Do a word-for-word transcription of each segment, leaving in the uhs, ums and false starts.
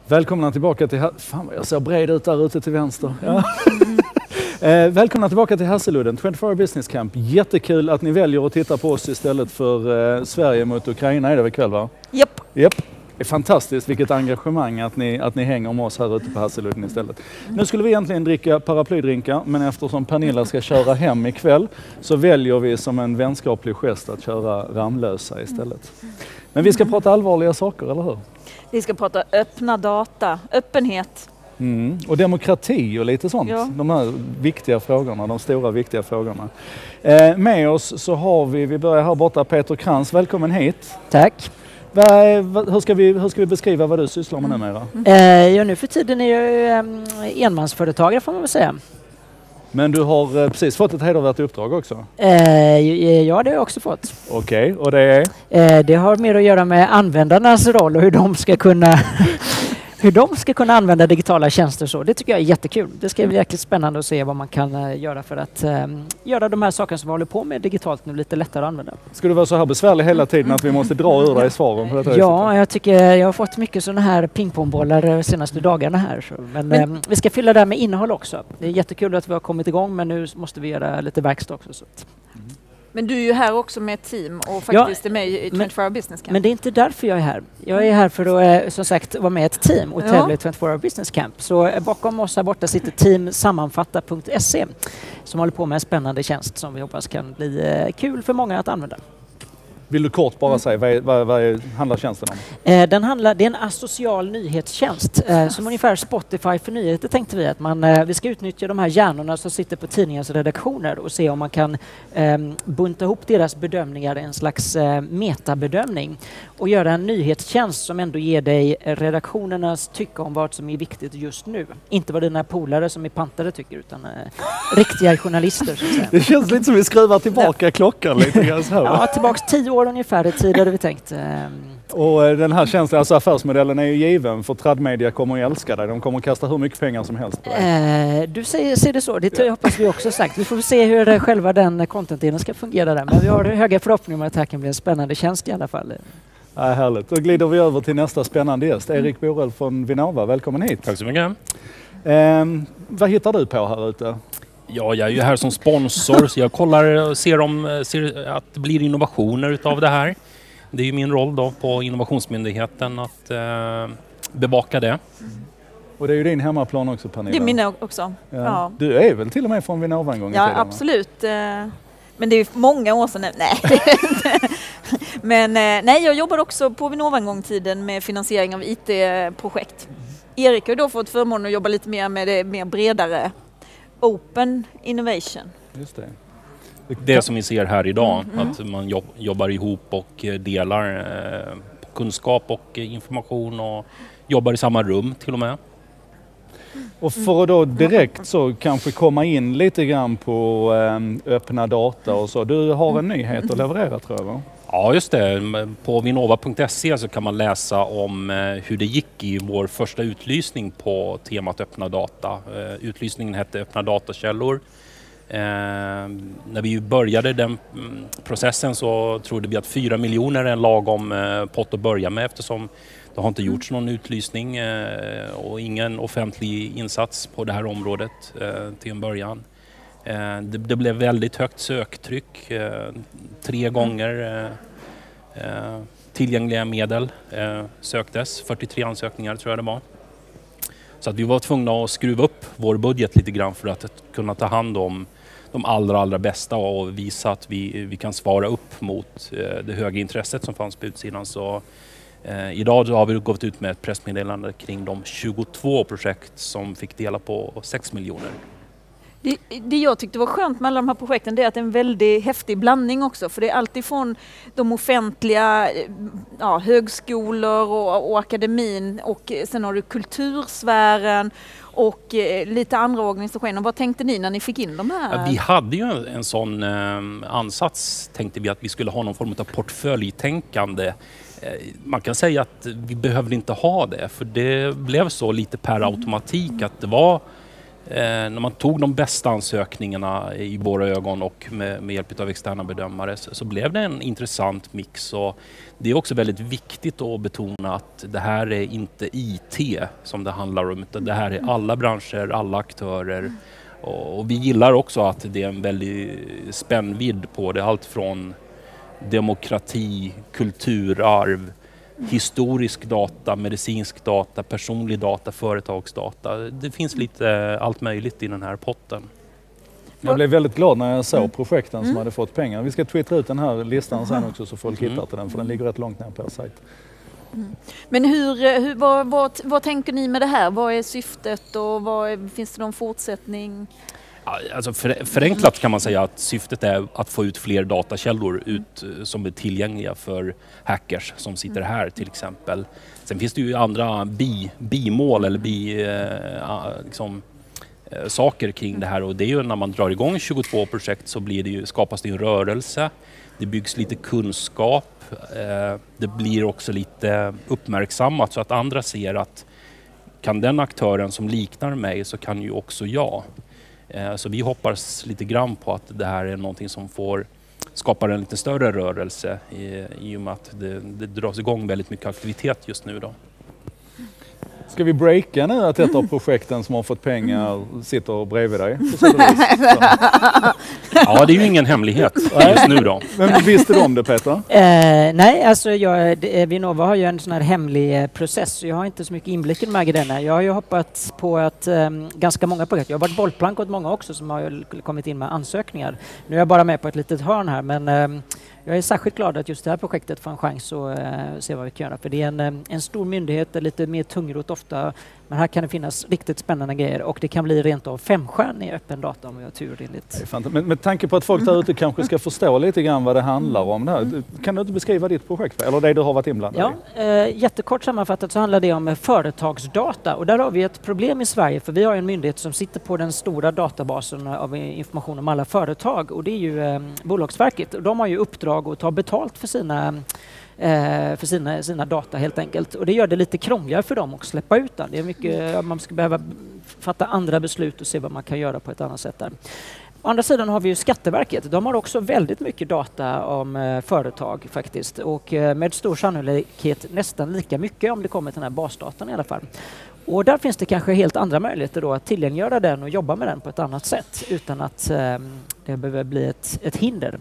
Välkomna tillbaka till... Fan vad jag ser bred ut där ute till vänster. Ja. eh, välkomna tillbaka till Hasseludden, tjugofyra hour Business Camp. Jättekul att ni väljer att titta på oss istället för eh, Sverige mot Ukraina är det väl kväll, va? Japp. Japp. Det är fantastiskt vilket engagemang att ni, att ni hänger om oss här ute på Hasseludden istället. Nu skulle vi egentligen dricka paraplydrinkar, men eftersom Pernilla ska köra hem ikväll så väljer vi som en vänskaplig gest att köra Ramlösa istället. Men vi ska prata allvarliga saker, eller hur? Vi ska prata öppna data, öppenhet. Mm. Och demokrati och lite sånt. Ja. De här viktiga frågorna, de stora viktiga frågorna. Eh, med oss så har vi, vi börjar här borta, Peter Krantz. Välkommen hit. Tack. Va, va, hur, ska vi, hur ska vi beskriva vad du sysslar med numera? Eh, ja, nu för tiden är jag ju eh, enmansföretagare får man väl säga. Men du har eh, precis fått ett hedervärt uppdrag också? Eh, ja, det har jag också fått. Okej, okay. Och det är? Eh, det har mer att göra med användarnas roll och hur de ska kunna hur de ska kunna använda digitala tjänster. Så det tycker jag är jättekul. Det ska bli jäkligt spännande att se vad man kan uh, göra för att uh, göra de här sakerna som vi håller på med digitalt nu lite lättare att använda. Ska du vara så här besvärlig hela tiden att vi måste dra ur dig svaren på detta? Ja, jag tycker jag har fått mycket sådana här pingpongbollar de senaste dagarna här. Så. Men, men um, vi ska fylla det med innehåll också. Det är jättekul att vi har kommit igång, men nu måste vi göra lite verkstad också. Så. Mm. Men du är ju här också med ett team och faktiskt ja, är med i tjugofyra hour Business Camp. Men det är inte därför jag är här. Jag är här för att som sagt vara med i ett team och tävla i tjugofyra hour Business Camp. Så bakom oss här borta sitter team sammanfatta punkt se som håller på med en spännande tjänst som vi hoppas kan bli kul för många att använda. Vill du kort bara säga, vad, vad, vad handlar tjänsten om? Eh, den handlar, det är en asocial nyhetstjänst. Eh, som ungefär Spotify för nyheter tänkte vi att man, eh, vi ska utnyttja de här hjärnorna som sitter på tidningens redaktioner och se om man kan eh, bunta ihop deras bedömningar i en slags eh, metabedömning och göra en nyhetstjänst som ändå ger dig redaktionernas tycka om vad som är viktigt just nu. Inte vad dina polare som är pantare tycker utan eh, riktiga journalister. Så att säga. Det känns lite som vi skruvar tillbaka ja. klockan lite grann så här. Ja, tillbaks tio år ungefär i tid hade vi tänkt. Och den här tjänsten, alltså affärsmodellen är ju given för tradmedia kommer att älska dig. De kommer att kasta hur mycket pengar som helst på dig. Eh, du säger, ser det så, det hoppas vi också sagt. Vi får se hur själva den content-delen ska fungera där. Men vi har höga förhoppningar om att det här kan bli en spännande tjänst i alla fall. Ja, härligt. Då glider vi över till nästa spännande gäst. Erik Borell från Vinnova, välkommen hit. Tack så mycket. Eh, vad hittar du på här ute? Ja, jag är ju här som sponsor så jag kollar och ser, om, ser att det blir innovationer utav det här. Det är ju min roll då på Innovationsmyndigheten att eh, bevaka det. Mm. Och det är ju din hemmaplan också, Pernilla. Det är min också. Ja. Ja. Du är väl till och med från Vinnova en gång i Ja, tiden, absolut. Va? Men det är många år sedan nu. Nej, Men nej, jag jobbar också på Vinnova en gång i tiden med finansiering av I T-projekt. Mm. Erik har då fått förmånen att jobba lite mer med det mer bredare Open Innovation. Just det. Det som vi ser här idag, mm, mm. att man jobb, jobbar ihop och delar eh, kunskap och information och jobbar i samma rum till och med. Och för att då direkt så kanske komma in lite grann på eh, öppna data och så. Du har en nyhet att leverera, tror jag, va? Ja, just det. På vinnova punkt se så kan man läsa om hur det gick i vår första utlysning på temat öppna data. Utlysningen hette Öppna datakällor. Eh, när vi började den processen så trodde vi att fyra miljoner är en lagom eh, pott att börja med eftersom det har inte gjorts någon utlysning eh, och ingen offentlig insats på det här området eh, till en början. Eh, det, det blev väldigt högt söktryck, eh, tre gånger eh, eh, tillgängliga medel eh, söktes, fyrtiotre ansökningar tror jag det var. Så att vi var tvungna att skruva upp vår budget lite grann för att kunna ta hand om de allra, allra bästa och visa att vi, vi kan svara upp mot eh, det höga intresset som fanns på utsidan. Så eh, idag har vi gått ut med ett pressmeddelande kring de tjugotvå projekt som fick dela på sex miljoner. Det, det jag tyckte var skönt med alla de här projekten det är att det är en väldigt häftig blandning också. För det är alltid från de offentliga ja, högskolor och, och akademin och sen har du kultursfären och eh, lite andra organisationer. Vad tänkte ni när ni fick in de här? Ja, vi hade ju en, en sån eh, ansats, tänkte vi, att vi skulle ha någon form av portföljtänkande. Eh, man kan säga att vi behövde inte ha det, för det blev så lite per automatik att det var Eh, när man tog de bästa ansökningarna i våra ögon och med, med hjälp av externa bedömare så, så blev det en intressant mix. Och det är också väldigt viktigt att betona att det här är inte I T som det handlar om, utan det här är alla branscher, alla aktörer. Och, och vi gillar också att det är en väldigt spännvidd på det, allt från demokrati, kulturarv, historisk data, medicinsk data, personlig data, företagsdata. Det finns lite allt möjligt i den här potten. Jag blev väldigt glad när jag såg projekten som hade fått pengar. Vi ska twittra ut den här listan sen också så folk hittar till den, för den ligger rätt långt ner på er sajt. Mm. Men hur, hur, vad, vad, vad tänker ni med det här? Vad är syftet och vad är, finns det någon fortsättning? Alltså för, förenklat kan man säga att syftet är att få ut fler datakällor ut som är tillgängliga för hackers som sitter här till exempel. Sen finns det ju andra bi, bimål eller bi, eh, liksom, eh, saker kring det här, och det är ju när man drar igång tjugotvå projekt så blir det ju, skapas det en rörelse, det byggs lite kunskap, eh, det blir också lite uppmärksammat så att andra ser att kan den aktören som liknar mig så kan ju också jag. Så vi hoppas lite grann på att det här är någonting som får skapa en lite större rörelse i, i och med att det, det dras igång väldigt mycket aktivitet just nu då. Ska vi breaka nu att ett av projekten som har fått pengar sitter bredvid dig? Ja, det är ju ingen hemlighet just nu då. Men visste du om det, Peter? Eh, nej, alltså jag, det, Vinnova har ju en sån här hemlig eh, process, så jag har inte så mycket inblick i den. Jag har ju hoppats på att eh, ganska många projekt, jag har varit bollplank åt många också som har kommit in med ansökningar. Nu är jag bara med på ett litet hörn här, men eh, jag är särskilt glad att just det här projektet får en chans att uh, se vad vi kan göra. För det är en, en stor myndighet, lite mer tungrot ofta, men här kan det finnas riktigt spännande grejer och det kan bli rent av femstjärnig öppen data om vi har tur enligt. Men med tanke på att folk där ute kanske ska förstå lite grann vad det handlar om det här, kan du inte beskriva ditt projekt eller det du har varit inblandad ja, i? Eh, jättekort sammanfattat så handlar det om företagsdata, och där har vi ett problem i Sverige, för vi har en myndighet som sitter på den stora databasen av information om alla företag, och det är ju eh, Bolagsverket, och de har ju uppdrag att ta betalt för sina för sina, sina data helt enkelt. Och det gör det lite krångligare för dem att släppa ut den. Det är mycket, man ska behöva fatta andra beslut och se vad man kan göra på ett annat sätt där. Å andra sidan har vi ju Skatteverket. De har också väldigt mycket data om eh, företag faktiskt. Och eh, med stor sannolikhet nästan lika mycket om det kommer till den här basdatan i alla fall. Och där finns det kanske helt andra möjligheter då att tillgängliggöra den och jobba med den på ett annat sätt utan att eh, det behöver bli ett, ett hinder.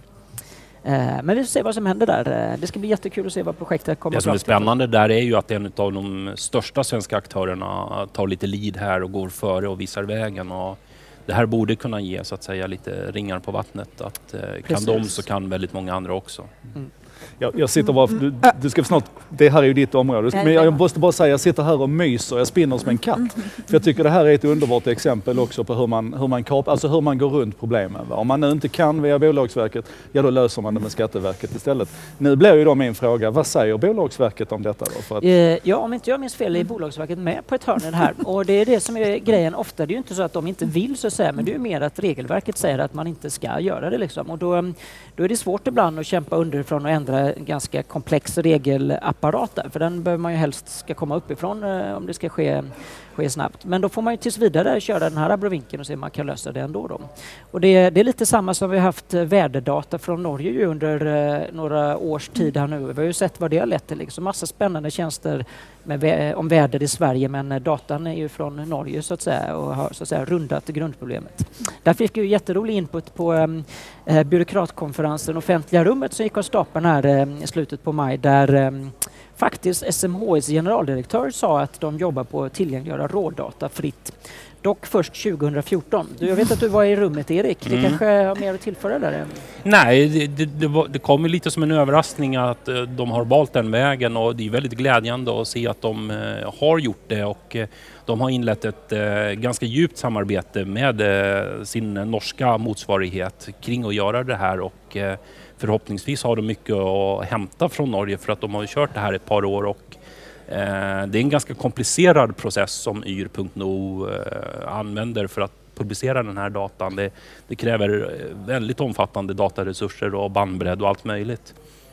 Men vi får se vad som händer där. Det ska bli jättekul att se vad projektet kommer att. Det som är spännande där är ju att en av de största svenska aktörerna tar lite lead här och går före och visar vägen. Och det här borde kunna ge så att säga lite ringar på vattnet. Att kan de så kan väldigt många andra också. Mm. Jag, jag sitter bara, du, du ska snart, det här är ju ditt område, men jag måste bara säga, jag sitter här och myser, jag spinner som en katt. För jag tycker det här är ett underbart exempel också på hur man, hur man, kap, alltså hur man går runt problemen. Va? Om man nu inte kan via Bolagsverket, ja då löser man det med Skatteverket istället. Nu blir ju då min fråga, vad säger Bolagsverket om detta då? För att... Ja, om inte jag minns fel är Bolagsverket med på ett hörn här. Och det är det som är grejen ofta, det är ju inte så att de inte vill så att säga, men det är ju mer att regelverket säger att man inte ska göra det liksom. Och då, då är det svårt ibland att kämpa underifrån och ändra en ganska komplex regelapparat där, för den behöver man ju helst ska komma uppifrån eh, om det ska ske, ske snabbt. Men då får man ju tills vidare köra den här abrovinken och se om man kan lösa det ändå då. Och det, det är lite samma som vi har haft väderdata från Norge ju under eh, några års tid här nu. Vi har ju sett vad det har lett till, liksom massa spännande tjänster med vä- om väder i Sverige, men datan är ju från Norge så att säga och har så att säga rundat grundproblemet. Där fick vi ju jätterolig input på eh, byråkratkonferensen Offentliga rummet som gick av stapeln här eh, i slutet på maj, där eh, faktiskt S M H I:s generaldirektör sa att de jobbar på att tillgängliggöra rådata fritt. Dock först tjugohundrafjorton. Du, jag vet att du var i rummet, Erik. Det mm. kanske har mer att tillföra där? Nej, det, det, det, var, det kom lite som en överraskning att uh, de har valt den vägen, och det är väldigt glädjande att se att de uh, har gjort det, och uh, de har inlett ett uh, ganska djupt samarbete med uh, sin norska motsvarighet kring att göra det här, och uh, förhoppningsvis har de mycket att hämta från Norge för att de har kört det här ett par år, och det är en ganska komplicerad process som yr punkt no använder för att publicera den här datan. Det, det kräver väldigt omfattande dataresurser och bandbredd och allt möjligt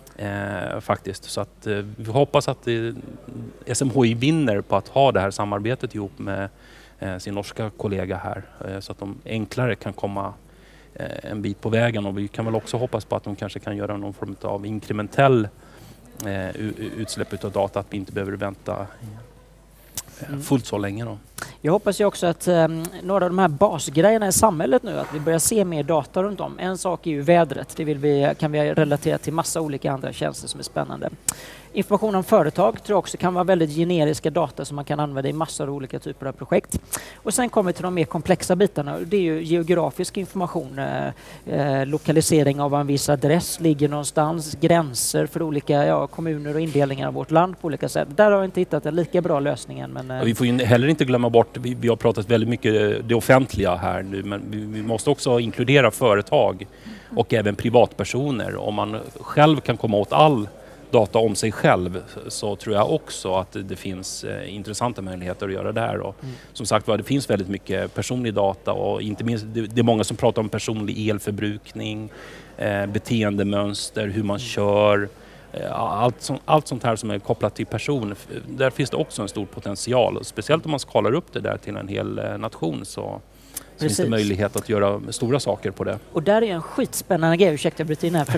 eh, faktiskt. Så att, eh, vi hoppas att det, S M H I vinner på att ha det här samarbetet ihop med eh, sin norska kollega här eh, så att de enklare kan komma eh, en bit på vägen, och vi kan väl också hoppas på att de kanske kan göra någon form av inkrementell eh, utsläpp av data, att vi inte behöver vänta Mm. fullt så länge då. Jag hoppas ju också att um, några av de här basgrejerna i samhället nu, att vi börjar se mer data runt om. En sak är ju vädret, det vill vi, kan vi relatera till massa olika andra tjänster som är spännande. Information om företag tror jag också kan vara väldigt generiska data som man kan använda i massor av olika typer av projekt. Och sen kommer vi till de mer komplexa bitarna. Det är ju geografisk information, eh, eh, lokalisering av en viss adress, ligger någonstans, gränser för olika ja, kommuner och indelningar av vårt land på olika sätt. Där har jag inte hittat en lika bra lösning än. Men, eh. Vi får ju heller inte glömma bort, vi, vi har pratat väldigt mycket det offentliga här nu, men vi, vi måste också inkludera företag och även privatpersoner. Om man själv kan komma åt all data om sig själv, så tror jag också att det finns eh, intressanta möjligheter att göra det här. Och, mm. Som sagt var, det finns väldigt mycket personlig data, och inte minst det, det är många som pratar om personlig elförbrukning, eh, beteendemönster, hur man kör, eh, allt, som, allt sånt här som är kopplat till person. Där finns det också en stor potential, och speciellt om man skalar upp det där till en hel eh, nation, så Så finns det möjlighet att göra stora saker på det. Och där är en skitspännande grej, ursäkta jag bryter in här. För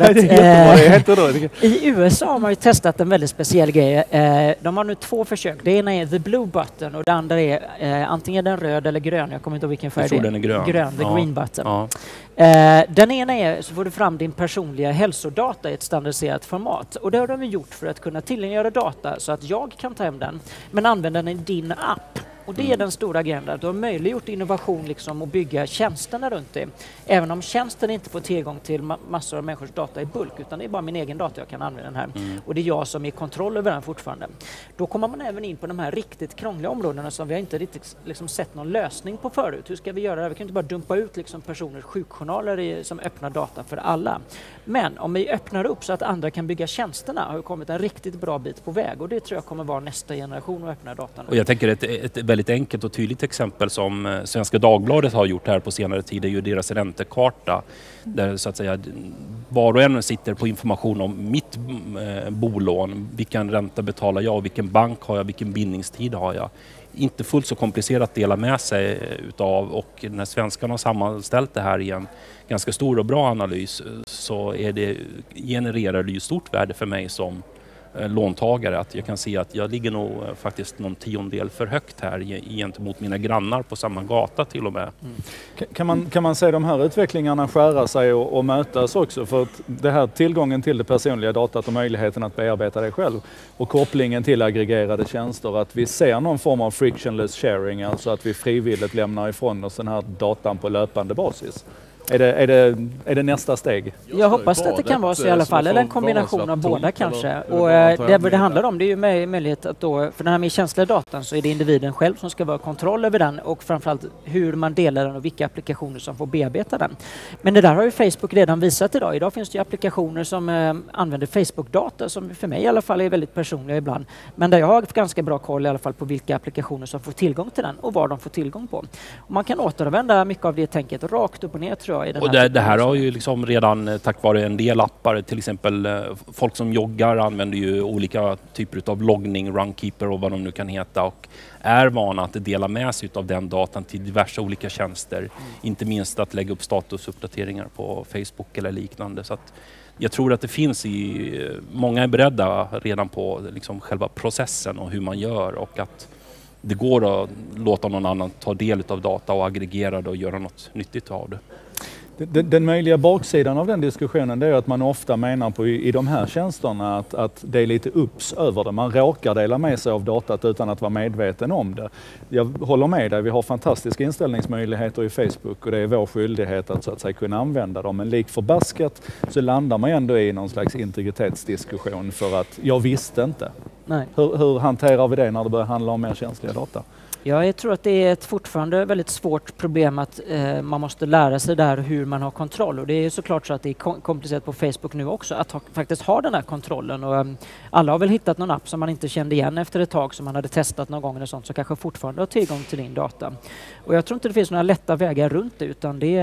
att, eh, i U S A har man ju testat en väldigt speciell grej. Eh, de har nu två försök. Det ena är the blue button och det andra är eh, antingen den röd eller grön. Jag kommer inte ihåg vilken färg det är. Jag tror den är grön. Grön, the ja. green button. Ja. Eh, den ena är så får du fram din personliga hälsodata i ett standardiserat format. Och det har de gjort för att kunna tillgängliggöra data så att jag kan ta hem den, men använda den i din app. Och det är den stora grejen där. Du har möjliggjort innovation liksom och bygga tjänsterna runt det. Även om tjänsten inte får tillgång till ma- massor av människors data i bulk, utan det är bara min egen data jag kan använda den här. Mm. Och det är jag som är i kontroll över den fortfarande. Då kommer man även in på de här riktigt krångliga områdena som vi inte riktigt liksom sett någon lösning på förut. Hur ska vi göra det? Vi kan inte bara dumpa ut liksom personers sjukjournaler i, som öppnar data för alla. Men om vi öppnar upp så att andra kan bygga tjänsterna har vi kommit en riktigt bra bit på väg. Och det tror jag kommer vara nästa generation att öppna datan. Och jag tänker ett, ett väldigt enkelt och tydligt exempel som Svenska Dagbladet har gjort här på senare tid är ju deras räntekarta. Där så att säga var och en sitter på information om mitt eh, bolån. Vilken ränta betalar jag? Vilken bank har jag? Vilken bindningstid har jag? Inte fullt så komplicerat att dela med sig utav, och när svenskarna har sammanställt det här i en ganska stor och bra analys så är det, genererar det ju stort värde för mig som låntagare, att jag kan se att jag ligger nog faktiskt någon tiondel för högt här gentemot mina grannar på samma gata till och med. Mm. Kan man, kan man se de här utvecklingarna skära sig och, och mötas också? För att det här tillgången till det personliga datat och möjligheten att bearbeta det själv och kopplingen till aggregerade tjänster, att vi ser någon form av frictionless sharing, alltså att vi frivilligt lämnar ifrån oss den här datan på löpande basis. Är det, är, det, är det nästa steg? Jag hoppas att det kan vara så i alla fall, eller en kombination av båda kanske. Och det det handlar om, det är ju möjlighet att då, för den här mer känsliga datan så är det individen själv som ska vara kontroll över den, och framförallt hur man delar den och vilka applikationer som får bearbeta den. Men det där har ju Facebook redan visat idag. Idag finns det ju applikationer som eh, använder Facebook-data som för mig i alla fall är väldigt personliga ibland. Men där jag har ganska bra koll i alla fall på vilka applikationer som får tillgång till den och vad de får tillgång på. Och man kan återanvända mycket av det tänket rakt upp och ner, tror jag. Och det, det här har ju liksom redan tack vare en del appar, till exempel folk som joggar använder ju olika typer av loggning, runkeeper och vad de nu kan heta, och är vana att dela med sig av den datan till diverse olika tjänster. Mm. Inte minst att lägga upp statusuppdateringar på Facebook eller liknande. Så att jag tror att det finns i, många är beredda redan på liksom själva processen och hur man gör, och att det går att låta någon annan ta del av data och aggregera det och göra något nyttigt av det. Den, den möjliga baksidan av den diskussionen det är att man ofta menar på i, i de här tjänsterna att, att det är lite ups över det. Man råkar dela med sig av datat utan att vara medveten om det. Jag håller med dig, vi har fantastiska inställningsmöjligheter i Facebook och det är vår skyldighet att så att säga kunna använda dem. Men lik förbaskat så landar man ändå i någon slags integritetsdiskussion för att jag visste inte. Nej. Hur, hur hanterar vi det när det börjar handla om mer känsliga data? Ja, jag tror att det är ett fortfarande väldigt svårt problem att eh, man måste lära sig där hur man har kontroll. Och det är såklart så att det är kom- komplicerat på Facebook nu också att ha, faktiskt ha den här kontrollen. Och, um, alla har väl hittat någon app som man inte kände igen efter ett tag som man hade testat någon gång eller sånt, så kanske fortfarande har tillgång till din data. Och jag tror inte det finns några lätta vägar runt det, utan det,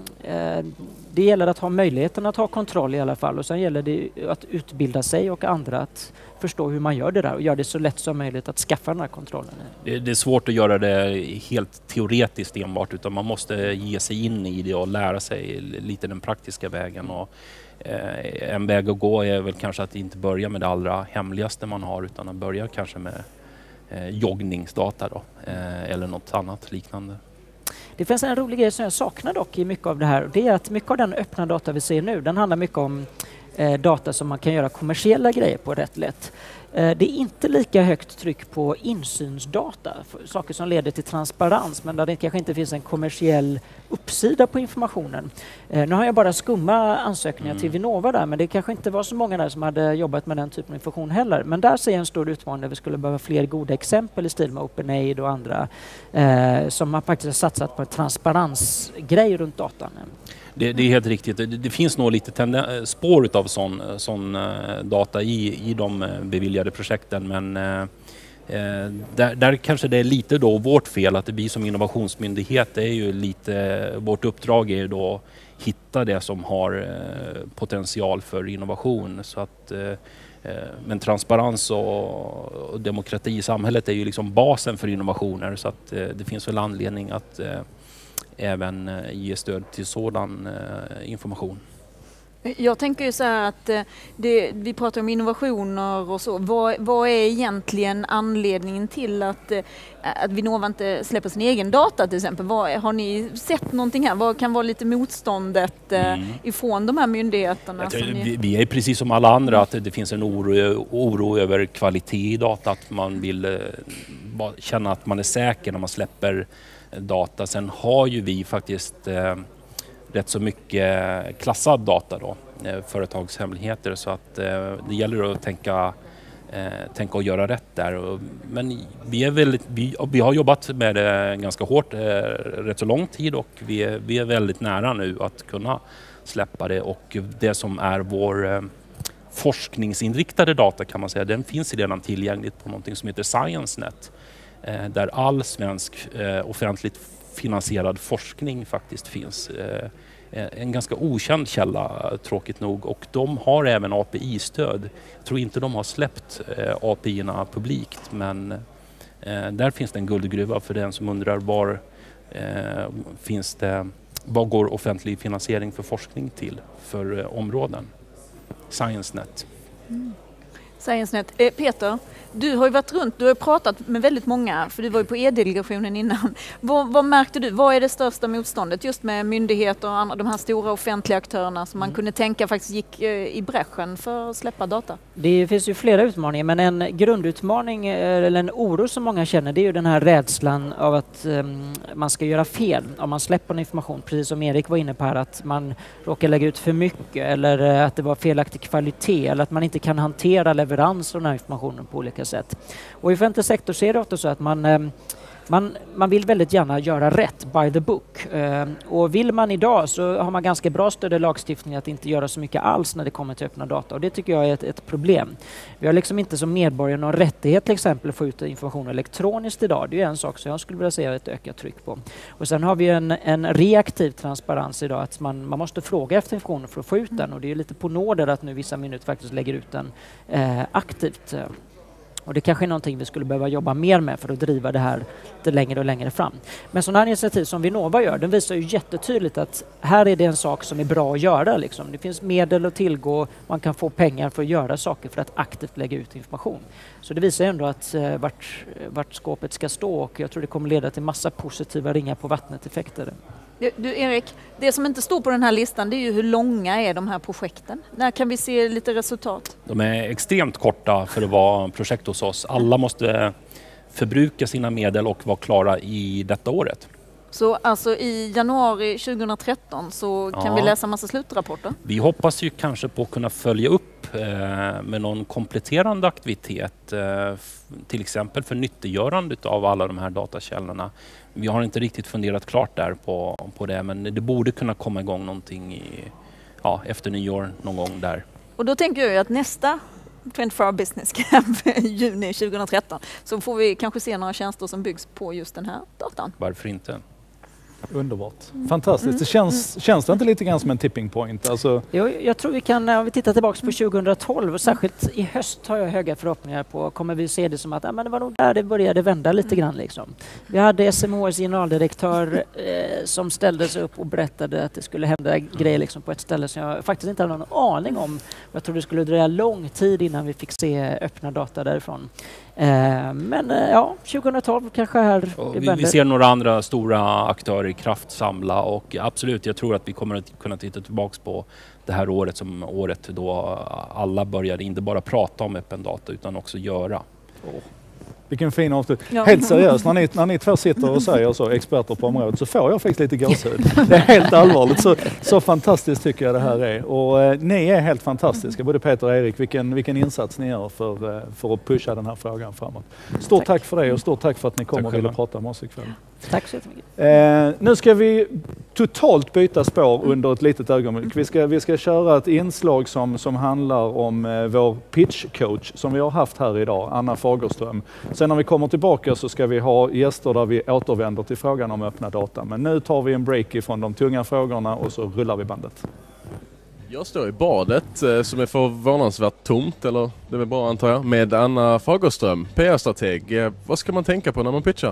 eh, det gäller att ha möjligheten att ha kontroll i alla fall. Och sen gäller det att utbilda sig och andra att förstå hur man gör det där och gör det så lätt som möjligt att skaffa den här kontrollen. Det, det är svårt att göra det helt teoretiskt enbart, utan man måste ge sig in i det och lära sig lite den praktiska vägen. Och, eh, en väg att gå är väl kanske att inte börja med det allra hemligaste man har, utan att börja kanske med eh, joggningsdata då, eh, eller något annat liknande. Det finns en rolig grej som jag saknar dock i mycket av det här, och det är att mycket av den öppna data vi ser nu, den handlar mycket om eh, data som man kan göra kommersiella grejer på rätt lätt. Eh, det är inte lika högt tryck på insynsdata, saker som leder till transparens, men där det kanske inte finns en kommersiell uppsida på informationen. Eh, nu har jag bara skumma ansökningar mm. till Vinnova där, men det kanske inte var så många där som hade jobbat med den typen av information heller. Men där ser jag en stor utmaning där vi skulle behöva fler goda exempel i stil med OpenAid och andra eh, som har faktiskt satsat på en transparensgrej runt datan. Det, det är helt riktigt. Det, det finns nog lite tenden- spår av sån, sån uh, data i, i de uh, beviljade projekten, men uh, uh, där, där kanske det är lite då vårt fel att det blir som innovationsmyndighet. Det är ju lite, vårt uppdrag är ju då att hitta det som har uh, potential för innovation. Så att, uh, uh, men transparens och, och demokrati i samhället är ju liksom basen för innovationer, så att uh, det finns väl anledning att uh, även ge stöd till sådan eh, information. Jag tänker ju så här att eh, det, vi pratar om innovationer och så. Vad, vad är egentligen anledningen till att, eh, att Vinnova inte släpper sin egen data till exempel? Vad, har ni sett någonting här? Vad kan vara lite motståndet eh, mm. ifrån de här myndigheterna? Tror, ni... vi, vi är precis som alla andra att det finns en oro, oro över kvalitet i data, att man vill eh, känna att man är säker när man släpper data. Sen har ju vi faktiskt eh, rätt så mycket klassad data då, eh, företagshemligheter, så att eh, det gäller att tänka, eh, tänka och göra rätt där. Och, men vi, är väldigt, vi, vi har jobbat med det ganska hårt, eh, rätt så lång tid, och vi är, vi är väldigt nära nu att kunna släppa det, och det som är vår eh, forskningsinriktade data kan man säga, den finns redan tillgängligt på någonting som heter ScienceNet. Där all svensk eh, offentligt finansierad forskning faktiskt finns. Eh, en ganska okänd källa, tråkigt nog, och de har även A P I-stöd. Jag tror inte de har släppt eh, A P I-erna publikt, men eh, där finns det en guldgruva för den som undrar var eh, finns det, vad går offentlig finansiering för forskning till för eh, områden. ScienceNet. Mm. ScienceNet. Eh, Peter, du har ju varit runt, du har pratat med väldigt många, för du var ju på E-delegationen innan. Vad, vad märkte du? Vad är det största motståndet just med myndigheter och andra, de här stora offentliga aktörerna som man mm. kunde tänka faktiskt gick eh, i bräschen för att släppa data? Det finns ju flera utmaningar, men en grundutmaning eller en oro som många känner, det är ju den här rädslan av att um, man ska göra fel om man släpper en information, precis som Erik var inne på här, att man råkar lägga ut för mycket eller uh, att det var felaktig kvalitet eller att man inte kan hantera leverans av den här informationen på olika sätt. Och i offentlig sektor ser det ofta så att man, um, man, man vill väldigt gärna göra rätt, by the book. Uh, och vill man idag så har man ganska bra stöd i lagstiftning att inte göra så mycket alls när det kommer till öppna data. Och det tycker jag är ett, ett problem. Vi har liksom inte som medborgare någon rättighet till exempel att få ut information elektroniskt idag. Det är en sak som jag skulle vilja säga ett ökat tryck på. Och sen har vi en, en reaktiv transparens idag, att man, man måste fråga efter information för att få ut den. Och det är lite på nåder att nu vissa minuter faktiskt lägger ut den eh, aktivt. Och det kanske är någonting vi skulle behöva jobba mer med för att driva det här lite längre och längre fram. Men sådana här initiativ som Vinnova gör, den visar ju jättetydligt att här är det en sak som är bra att göra. Liksom. Det finns medel att tillgå, man kan få pengar för att göra saker för att aktivt lägga ut information. Så det visar ändå att eh, vart, vart skåpet ska stå, och jag tror det kommer leda till massa positiva ringar på vattnet-effekter. Du, du Erik, det som inte står på den här listan, det är ju hur långa är de här projekten? När kan vi se lite resultat? De är extremt korta för att vara projekt hos oss. Alla måste förbruka sina medel och vara klara i detta året. Så alltså i januari tjugohundratretton så kan ja. vi läsa massa slutrapporter? Vi hoppas ju kanske på att kunna följa upp eh, med någon kompletterande aktivitet, eh, till exempel för nyttiggörande av alla de här datakällorna. Vi har inte riktigt funderat klart där på, på det, men det borde kunna komma igång någonting i, ja, efter nyår någon gång där. Och då tänker jag ju att nästa tjugofyra hour Business Camp i juni tjugohundratretton så får vi kanske se några tjänster som byggs på just den här datan. Varför inte? Underbart. Fantastiskt. Det känns, känns det inte lite grann som en tipping point? Alltså... Jag, jag tror vi kan, om vi tittar tillbaka på tjugohundratolv och särskilt i höst har jag höga förhoppningar på, kommer vi se det som att ja, men det var nog där det började vända lite grann. Liksom. Vi hade S M H:s generaldirektör eh, som ställde sig upp och berättade att det skulle hända grejer liksom, på ett ställe som jag faktiskt inte hade någon aning om. Jag tror det skulle dröja lång tid innan vi fick se öppna data därifrån. Eh, men eh, ja, tjugohundratolv kanske här... Vi, vi ser några andra stora aktörer i kraftsamla och absolut, jag tror att vi kommer att kunna titta tillbaka på det här året som året då alla började inte bara prata om öppen data utan också göra. Oh. Vilken fin avslut. Ja. Helt seriöst, när ni, när ni två sitter och säger så, experter på området, så får jag faktiskt lite gåshud. Det är helt allvarligt. Så, så fantastiskt tycker jag det här är. Och eh, ni är helt fantastiska, både Peter och Erik. Vilken, vilken insats ni gör för, eh, för att pusha den här frågan framåt. Stort tack, tack för det och stort tack för att ni kom och ville prata med oss ikväll. Tack så jättemycket. Eh, nu ska vi totalt byta spår under ett litet ögonblick. Vi ska, vi ska köra ett inslag som, som handlar om eh, vår pitchcoach som vi har haft här idag, Anna Fagerström. Sen när vi kommer tillbaka så ska vi ha gäster där vi återvänder till frågan om öppna data. Men nu tar vi en break ifrån de tunga frågorna och så rullar vi bandet. Jag står i badet eh, som är förvånansvärt tomt, eller det är väl bra antar jag, med Anna Fagerström, P R-strateg. Eh, vad ska man tänka på när man pitchar?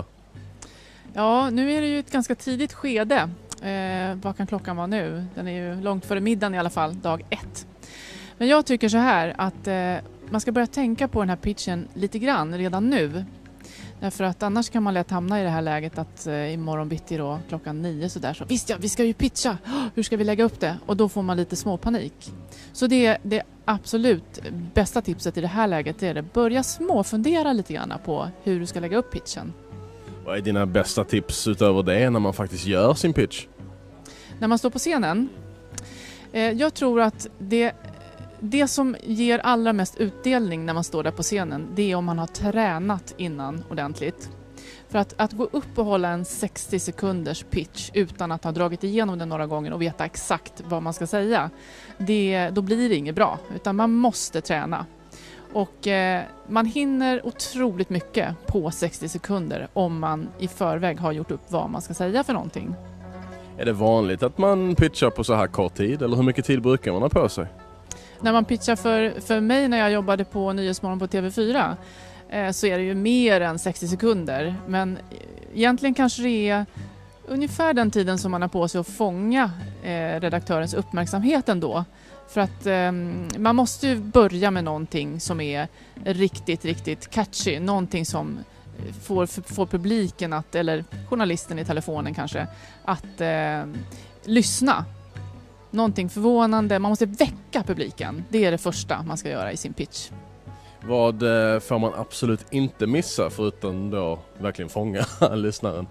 Ja, nu är det ju ett ganska tidigt skede. Eh, vad kan klockan vara nu? Den är ju långt före middagen i alla fall, dag ett. Men jag tycker så här att eh, man ska börja tänka på den här pitchen lite grann redan nu. Därför att annars kan man lätt hamna i det här läget att eh, imorgon bitti då klockan nio så där så visst ja, vi ska ju pitcha. Oh, hur ska vi lägga upp det? Och då får man lite småpanik. Så det, det absolut bästa tipset i det här läget är att börja småfundera lite grann på hur du ska lägga upp pitchen. Vad är dina bästa tips utöver det när man faktiskt gör sin pitch? När man står på scenen. Eh, jag tror att det, det som ger allra mest utdelning när man står där på scenen, det är om man har tränat innan ordentligt. För att, att gå upp och hålla en sextio sekunders pitch utan att ha dragit igenom den några gånger och veta exakt vad man ska säga, det, då blir det inget bra. Utan man måste träna. Och eh, man hinner otroligt mycket på sextio sekunder om man i förväg har gjort upp vad man ska säga för någonting. Är det vanligt att man pitchar på så här kort tid eller hur mycket tid brukar man ha på sig? När man pitchar för, för mig när jag jobbade på Nyhetsmorgon på T V fyra eh, så är det ju mer än sextio sekunder. Men egentligen kanske det är ungefär den tiden som man har på sig att fånga eh, redaktörens uppmärksamhet ändå. För att eh, man måste ju börja med någonting som är riktigt, riktigt catchy. Någonting som får, får publiken, att, eller journalisten i telefonen kanske, att eh, lyssna. Någonting förvånande. Man måste väcka publiken. Det är det första man ska göra i sin pitch. Vad eh, får man absolut inte missa förutom då verkligen fånga lyssnaren?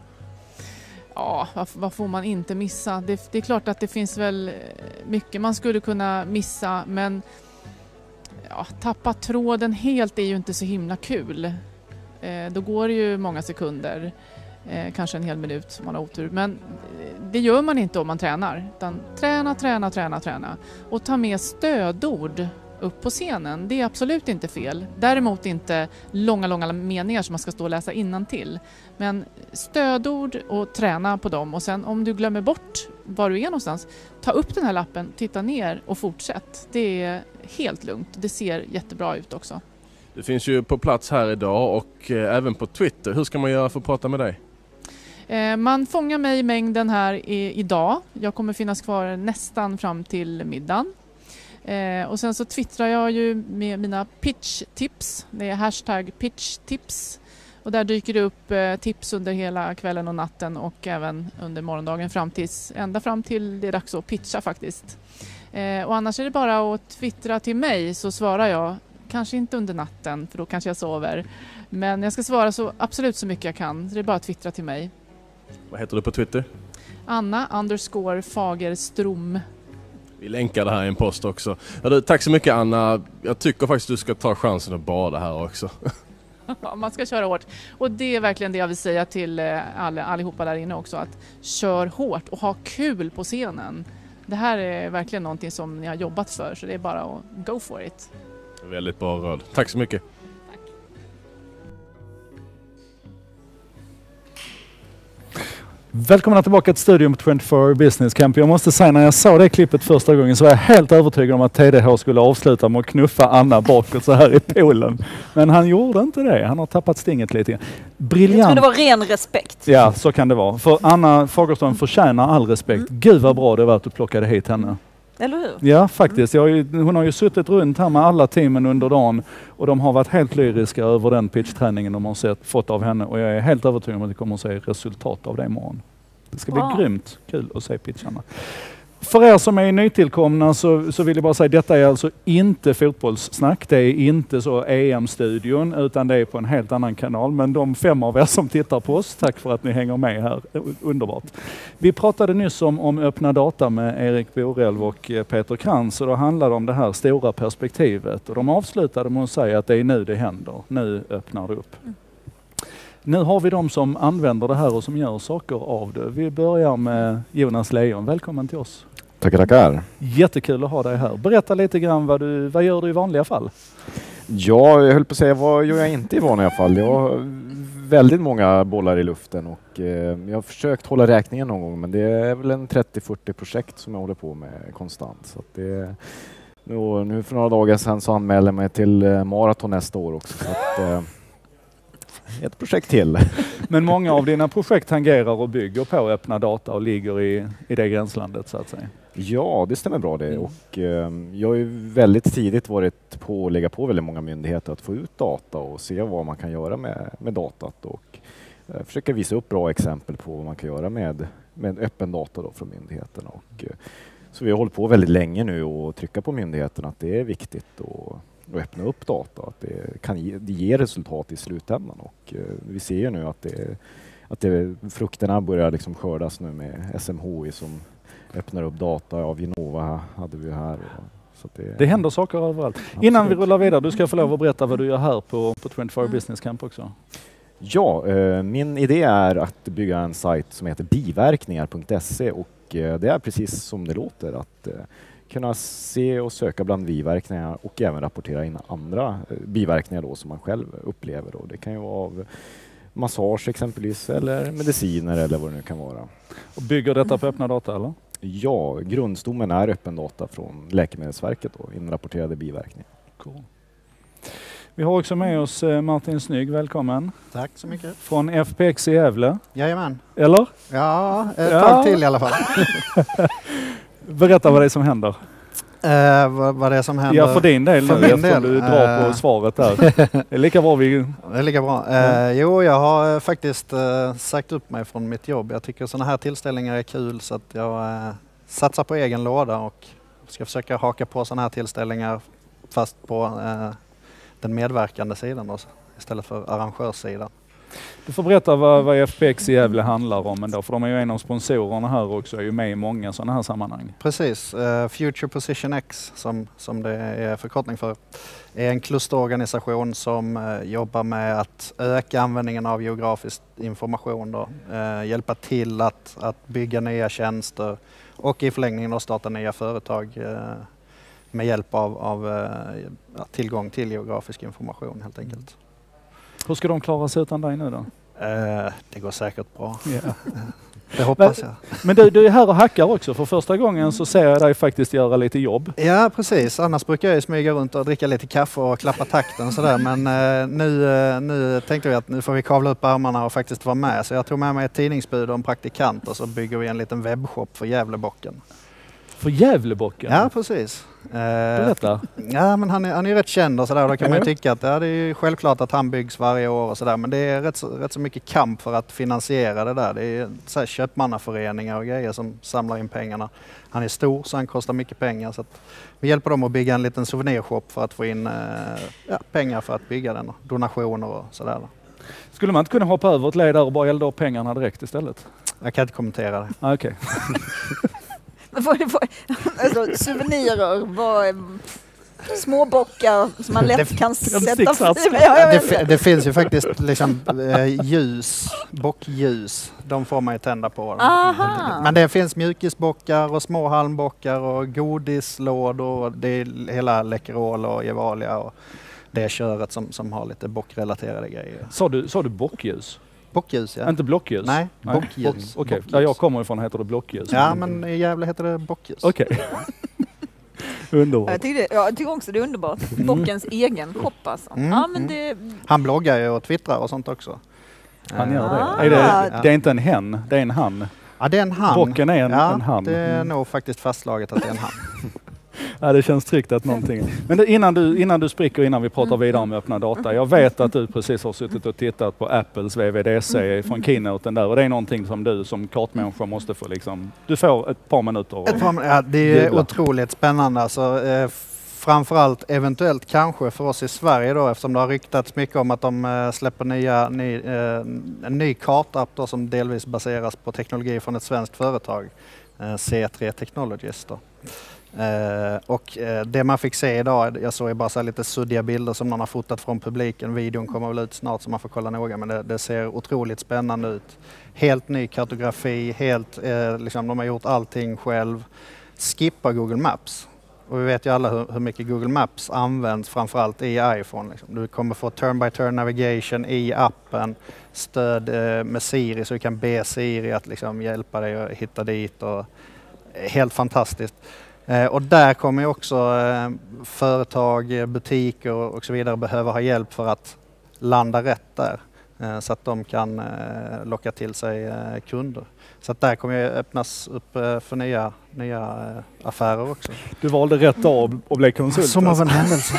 Ja, vad, vad får man inte missa? Det, det är klart att det finns väl mycket man skulle kunna missa, men ja, tappa tråden helt är ju inte så himla kul. Eh, då går det ju många sekunder, eh, kanske en hel minut om man har otur. Men det gör man inte om man tränar. Utan träna, träna, träna, träna. Och ta med stödord upp på scenen. Det är absolut inte fel. Däremot inte långa, långa meningar som man ska stå och läsa innantill. Men stödord och träna på dem. Och sen om du glömmer bort var du är någonstans, ta upp den här lappen, titta ner och fortsätt. Det är helt lugnt. Det ser jättebra ut också. Det finns ju på plats här idag och eh, även på Twitter. Hur ska man göra för att prata med dig? Eh, man fångar mig i mängden här i, idag. Jag kommer finnas kvar nästan fram till middagen. Eh, och sen så twittrar jag ju med mina pitch-tips. Det är hashtag pitch-tips. Och där dyker det upp eh, tips under hela kvällen och natten och även under morgondagen fram tills, ända fram till det är dags att pitcha faktiskt. Eh, och annars är det bara att twittra till mig så svarar jag. Kanske inte under natten för då kanske jag sover. Men jag ska svara så absolut så mycket jag kan. Så det är bara att twittra till mig. Vad heter du på Twitter? Anna underscore Fagerström. Vi länkar det här i en post också. Ja, du, tack så mycket Anna. Jag tycker faktiskt du ska ta chansen att bada här också. Man ska köra hårt. Och det är verkligen det jag vill säga till alla, allihopa där inne också. Att kör hårt och ha kul på scenen. Det här är verkligen någonting som ni har jobbat för. Så det är bara att go for it. Väldigt bra råd. Tack så mycket. Välkomna tillbaka till studion på tjugofyra Business Camp. Jag måste säga, när jag såg det klippet första gången så var jag helt övertygad om att T D H skulle avsluta med att knuffa Anna bakåt så här i poolen. Men han gjorde inte det. Han har tappat stinget lite grann. Briljant. Jag tror det var ren respekt. Ja, så kan det vara. För Anna Fagerström förtjänar all respekt. Mm. Gud vad bra det var att du plockade hit henne. Eller hur? Ja, faktiskt. Jag har ju, hon har ju suttit runt här med alla teamen under dagen och de har varit helt lyriska över den pitchträningen de har sett, fått av henne, och jag är helt övertygad om att det kommer att se resultat av det imorgon. Det ska bli Bra. grymt kul att se pitcharna. För er som är nytillkomna så, så vill jag bara säga att detta är alltså inte fotbollssnack. Det är inte så E M-studion, utan det är på en helt annan kanal. Men de fem av er som tittar på oss, tack för att ni hänger med här. Underbart. Vi pratade nyss om, om öppna data med Erik Borelv och Peter Krantz, och då handlade det om det här stora perspektivet. Och de avslutade med att säga att det är nu det händer. Nu öppnar det upp. Mm. Nu har vi de som använder det här och som gör saker av det. Vi börjar med Jonas Lejon. Välkommen till oss. Tackar, tackar. Jättekul att ha dig här. Berätta lite grann vad du, vad gör du i vanliga fall? Ja, jag höll på att säga, vad gör jag inte i vanliga fall? Jag har väldigt många bollar i luften och eh, jag har försökt hålla räkningen någon gång, men det är väl en trettio till fyrtio projekt som jag håller på med konstant. Så att det, nu, nu för några dagar sedan så anmälde jag mig till eh, maraton nästa år också. Så att, eh, ett projekt till. Men många av dina projekt tangerar och bygger på öppna data och ligger i, i det gränslandet så att säga. Ja, det stämmer bra det. Och, eh, jag har ju väldigt tidigt varit på att lägga på väldigt många myndigheter att få ut data och se vad man kan göra med, med datat. Och eh, försöka visa upp bra exempel på vad man kan göra med, med öppen data då från myndigheterna. Och, eh, så vi har hållit på väldigt länge nu och trycka på myndigheterna att det är viktigt och och öppna upp data, att det kan ge, det ger resultat i slutändan, och eh, vi ser ju nu att, det, att det, frukterna börjar liksom skördas nu med S M H I som öppnar upp data. Av Vinnova hade vi här. Och, så det, det händer saker överallt. Absolut. Innan vi rullar vidare, du ska få lov att berätta vad du gör här på, på tjugofyra Business Camp också. Ja, eh, min idé är att bygga en sajt som heter biverkningar punkt se, och eh, det är precis som det låter, att eh, kunna se och söka bland biverkningar och även rapportera in andra biverkningar då som man själv upplever. Då. Det kan ju vara av massage exempelvis, eller mediciner eller vad det nu kan vara. Och bygger detta på öppna data eller? Ja, grundstommen är öppen data från Läkemedelsverket då, inrapporterade biverkningar. Cool. Vi har också med oss Martin Snygg, välkommen. Tack så mycket. Från F P X i Gävle. Jajamän. Eller? Ja, ett ja. tag till i alla fall. Berätta vad det är som händer. Uh, vad, vad det är som händer? Ja, för din del för nu, min del. du drar uh, på svaret där. Det är lika bra vi... Det är lika bra. Uh, mm. Jo, jag har uh, faktiskt uh, sagt upp mig från mitt jobb. Jag tycker sådana här tillställningar är kul, så att jag uh, satsar på egen låda och ska försöka haka på sådana här tillställningar fast på uh, den medverkande sidan då, istället för arrangörssidan. Du får berätta vad, vad F P X i Gävle handlar om ändå, för de är ju en av sponsorerna här också, är ju med i många sådana här sammanhang. Precis, uh, Future Position X som, som det är förkortning för, är en klusterorganisation som uh, jobbar med att öka användningen av geografisk information då, uh, hjälpa till att, att bygga nya tjänster och i förlängningen då starta nya företag uh, med hjälp av, av uh, tillgång till geografisk information helt enkelt. Hur ska de klara sig utan dig nu då? Uh, det går säkert bra. Yeah. Det hoppas jag. Men du, du är här och hackar också. För första gången så ser jag dig faktiskt göra lite jobb. Ja, precis. Annars brukar jag smyga runt och dricka lite kaffe och klappa takten sådär. Men uh, nu, uh, nu tänkte vi att nu får vi kavla upp armarna och faktiskt vara med. Så jag tog med mig ett tidningsbud och en praktikant och så bygger vi en liten webbshop för Gävlebocken. För Gävlebocken? Ja, precis. Berätta. Ja, men han är, han är rätt känd och sådär. Då kan man ju tycka att ja, det är självklart att han byggs varje år och sådär. Men det är rätt så, rätt så mycket kamp för att finansiera det där. Det är så här köpmannaföreningar och grejer som samlar in pengarna. Han är stor så han kostar mycket pengar. Så att vi hjälper dem att bygga en liten souvenirshop för att få in ja, pengar för att bygga den. Donationer och sådär. Skulle man inte kunna hoppa över ett led där och bara elda upp pengarna direkt istället? Jag kan inte kommentera det. Ah, okej. Alltså, souvenirer, vad, små bockar som man lätt kan sätta för. Ja, det, det finns ju faktiskt liksom, eh, ljus, bockljus. De får man ju tända på. Aha. Men det finns mjukisbockar och små halmbockar och godislådor. Det är hela Läkerol och Gevalia och det köret som, som har lite bockrelaterade grejer. Sa du, sa du bockljus? Bockljus, ja. Inte blockljus? Nej, bockljus. Okej, okay. Bockljus. Där jag kommer ifrån heter det blockljus. Ja, men i Gävle heter det bockljus. Okej. Okay. Underbart. Jag tycker, jag tycker också det är underbart. Bockens mm. egen shop alltså. Mm. Ja, men det... Han bloggar ju och twittrar och sånt också. Han gör det. Ah. Är det, det är inte en hen, det är en han. Ja, det är en han. Bocken är en, ja, en han. det är nog faktiskt fastslaget att det är en han. Ja, det känns tryggt att någonting... Men det, innan, du, innan du spricker, innan vi pratar vidare om öppna data. Jag vet att du precis har suttit och tittat på Apples V V D C från keynoten där. Och det är någonting som du som kartmänniska måste få liksom... Du får ett par minuter. Ett par, ja, det är jubla. Otroligt spännande. Alltså, eh, framförallt eventuellt kanske för oss i Sverige då, eftersom det har ryktats mycket om att de eh, släpper nya, ny, eh, en ny kartapp då, som delvis baseras på teknologi från ett svenskt företag, eh, C tre Technologies då. Uh, och uh, det man fick se idag, jag såg ju bara så här lite suddiga bilder som någon har fotat från publiken. Videon kommer väl ut snart så man får kolla noga, men det, det ser otroligt spännande ut. Helt ny kartografi, helt, uh, liksom, de har gjort allting själv. Skippa Google Maps. Och vi vet ju alla hur, hur mycket Google Maps används, framförallt i iPhone. Liksom. Du kommer få turn-by-turn navigation i appen, stöd uh, med Siri så du kan be Siri att liksom, hjälpa dig att hitta dit. Och, helt fantastiskt. Eh, och där kommer ju också eh, företag, butiker och så vidare behöva ha hjälp för att landa rätt där. Eh, så att de kan eh, locka till sig eh, kunder. Så att där kommer ju öppnas upp eh, för nya, nya eh, affärer också. Du valde rätt dag och blev konsult. Som av en händelse.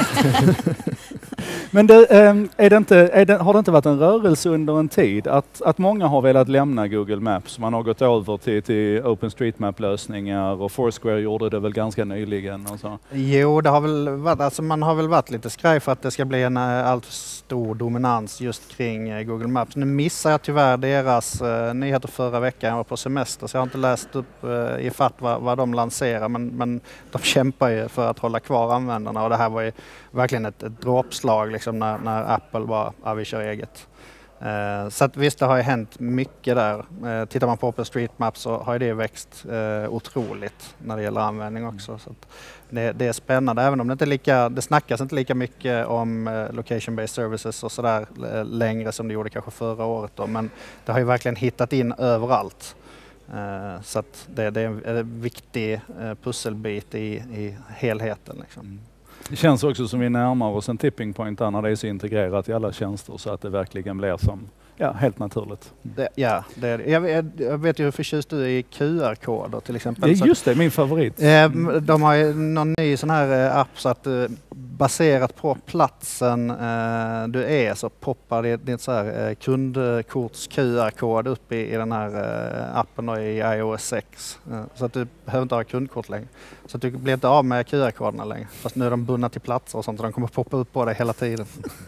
Men det, är det inte, är det, har det inte varit en rörelse under en tid att, att många har velat lämna Google Maps? Man har gått över till, till OpenStreetMap-lösningar och Foursquare gjorde det väl ganska nyligen. Och så. Jo, det har väl varit, alltså man har väl varit lite skraj för att det ska bli en allt stor dominans just kring Google Maps. Nu missar jag tyvärr deras uh, nyheter förra veckan. Jag var på semester så jag har inte läst upp uh, i fatt vad, vad de lanserar, men, men de kämpar ju för att hålla kvar användarna och det här var ju verkligen ett, ett dråpslag liksom när, när Apple var, ja, vi kör eget. Uh, så att visst, det har ju hänt mycket där. Uh, tittar man på OpenStreetMap så har det växt uh, otroligt när det gäller användning också. Så att det, det är spännande, även om det inte är lika, det snackas inte lika mycket om uh, location-based services och sådär uh, längre som det gjorde kanske förra året då. Men det har ju verkligen hittat in överallt. Uh, så att det, det är en, en viktig uh, pusselbit i, i helheten liksom. Mm. Det känns också som vi närmar oss en tipping point där när det är så integrerat i alla tjänster så att det verkligen blir som, ja, helt naturligt. Det, ja, det, jag, vet, jag vet ju hur förtjust du är i Q R-koder till exempel. Det är just det, min favorit. Eh, de har ju någon ny sån här app så att eh, baserat på platsen eh, du är så poppar det, det så här, eh, kundkorts Q R-kod upp i, i den här eh, appen då, i iOS sex. Eh, så att du behöver inte ha kundkort längre. Så att du blir inte av med Q R-koderna längre. Fast nu är de bundna till platser och sånt och de kommer poppa upp på dig hela tiden.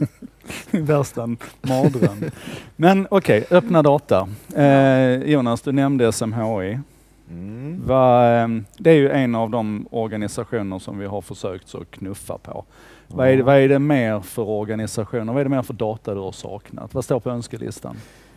Värsta mardröm. Men okej, okay, öppna data. Eh, Jonas, du nämnde S M H I. Mm. Va, det är ju en av de organisationer som vi har försökt så knuffa på. Ja. Vad, är det, vad är det mer för organisationer? Vad är det mer för data du har saknat? Vad står på önskelistan?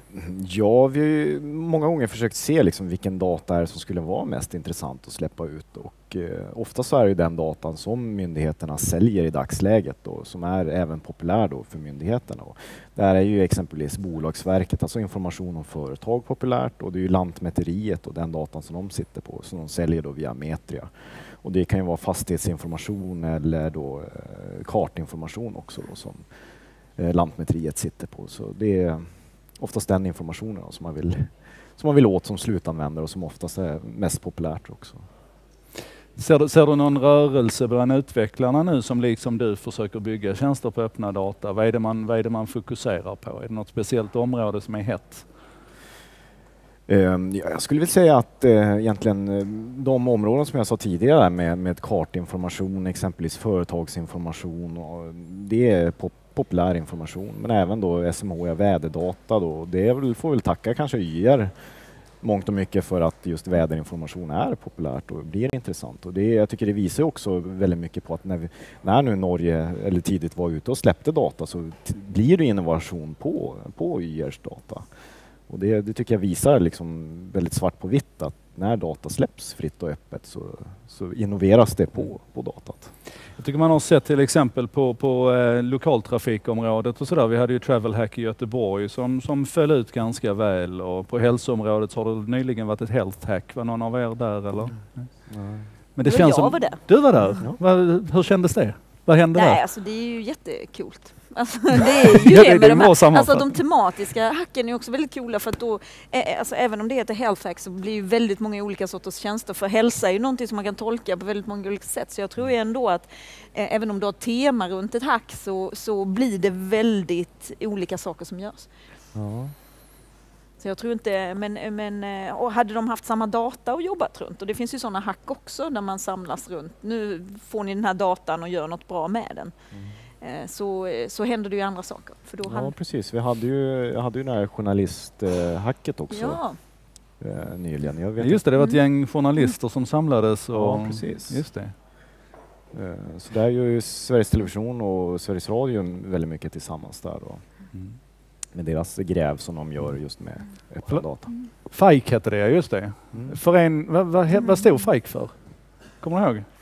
Ja, vi har ju många gånger försökt se liksom vilken data är som skulle vara mest intressant att släppa ut. Och eh, ofta så är det den datan som myndigheterna säljer i dagsläget då, som är även populär då för myndigheterna. Och där är ju exempelvis Bolagsverket, alltså information om företag populärt, och det är ju Lantmäteriet och den datan som de sitter på, som de säljer då via Metria. Och det kan ju vara fastighetsinformation eller då eh, kartinformation också då, som eh, Lantmäteriet sitter på. Så det är oftast den informationen som man vill, som man vill åt som slutanvändare och som oftast är mest populärt också. Ser du, ser du någon rörelse bland utvecklarna nu som liksom du försöker bygga tjänster på öppna data? Vad är det man, vad är det man fokuserar på? Är det något speciellt område som är hett? Um, jag skulle vilja säga att uh, egentligen uh, de områden som jag sa tidigare med, med kartinformation, exempelvis företagsinformation, och det är pop populär information, men även då S M H I väderdata då. Det är väl, får väl tacka kanske Y R mångt och mycket för att just väderinformation är populärt och blir intressant. Och det, jag tycker det visar också väldigt mycket på att när, vi, när nu Norge eller tidigt var ute och släppte data så t- blir det innovation på, på Y Rs data. Och det, det tycker jag visar liksom väldigt svart på vitt att när data släpps fritt och öppet så, så innoveras det på, på datat. Jag tycker man har sett till exempel på, på eh, lokaltrafikområdet och sådär. Vi hade ju Travel Hack i Göteborg som, som föll ut ganska väl, och på hälsoområdet så har det nyligen varit ett Health Hack. Var någon av er där eller? Mm. Mm. Men det Jo, känns jag som, var där. Du var där? Ja. Va, hur kändes det? Vad hände Nej, där? alltså det är ju jättekult. Alltså, det är ju Ja, det, det är med de en bra här, sammanfattning. alltså de tematiska hacken är också väldigt coola, för att då, eh, alltså även om det heter Health Hack så blir ju väldigt många olika sorters tjänster, för hälsa är ju någonting som man kan tolka på väldigt många olika sätt. Så jag tror ju ändå att eh, även om du har tema runt ett hack så, så blir det väldigt olika saker som görs. Ja. Så jag tror inte, men, men och hade de haft samma data och jobbat runt, och det finns ju sådana hack också där man samlas runt. Nu får ni den här datan och gör något bra med den. Mm. Så, så händer det ju andra saker. För då Ja, hade... precis. Vi hade ju, jag hade ju den här journalisthacket också Ja. eh, nyligen. Jag vet Just det, det var ett Mm. gäng journalister som samlades. Och, Ja, precis. Just det. Eh, så där gör ju Sveriges Television och Sveriges Radio väldigt mycket tillsammans där. Och Mm. med deras gräv som de gör just med öppna Förlåt? data. Fike hette det, just det. Mm. För en, vad, vad, he- vad stod Fike för? Kommer du ihåg?